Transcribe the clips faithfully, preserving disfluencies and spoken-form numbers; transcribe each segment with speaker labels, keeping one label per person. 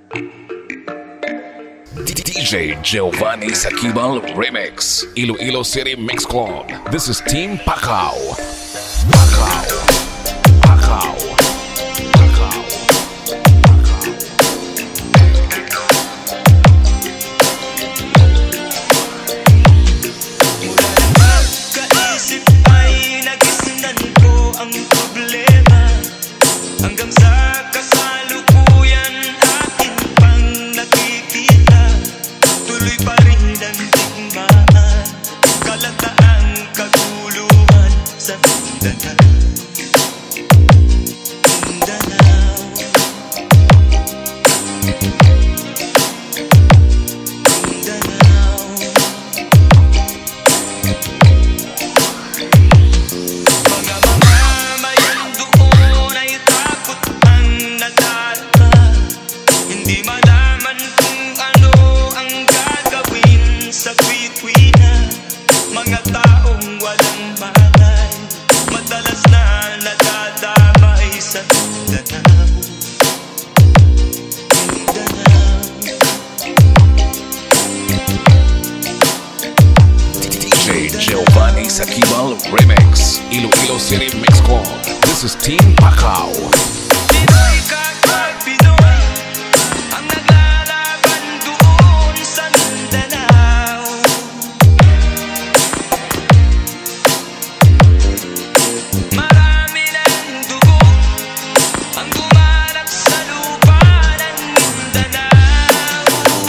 Speaker 1: D J Giovanni Sakibal Remix, Iloilo City Mix Club. This is Team Pacao. Pacao. Pacao. Pacao.
Speaker 2: Pagkaisip ay nagisnan ko ang problema. Hanggang sa kasalukuyan akin pang nakikita. Tuloy pa rin ang digmaan, kalataang kaguluhan sa Mindanao. Mindanao, Mindanao. Mga mamamayan doon ay takot ang nadata. Hindi malaman kung ano ang gagawin sa kwit-kwina. Mga taong walang malay, madalas na nadadamay sa Mindanao. Mindanao.
Speaker 1: D J Giovanni Sakibal Remix, Iloilo City Mix Club. This is Team Pacao.
Speaker 2: Pinoy kapag Pinoy ang naglalaban doon sa Mindanao. Marami ng dugo ang gumanap sa lupa ng Mindanao.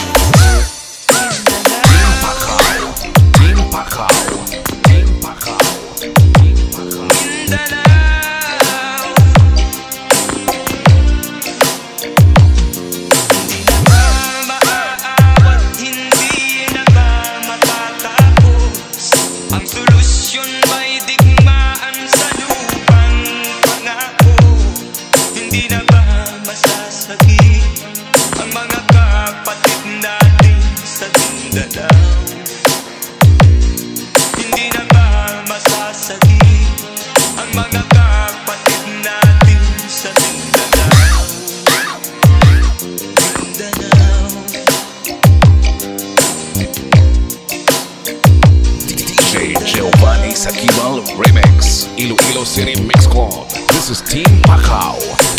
Speaker 1: Team Pacao. Team Pacao. Team Pacao. Team Pacao.
Speaker 2: Mindanao. Hindi na ba maaawat, hindi na ba matatapos? Ang solusyon may digmaan sa lupang pangako. Hindi na ba masasagi ang mga kapatid natin sa Mindanao? Hindi na ba masasagi ang mga kapatid natin sa Mindanao? Mindanao.
Speaker 1: D J Giovanni Sakibal Remix, Iloilo City Mix Club. This is Team Pacao.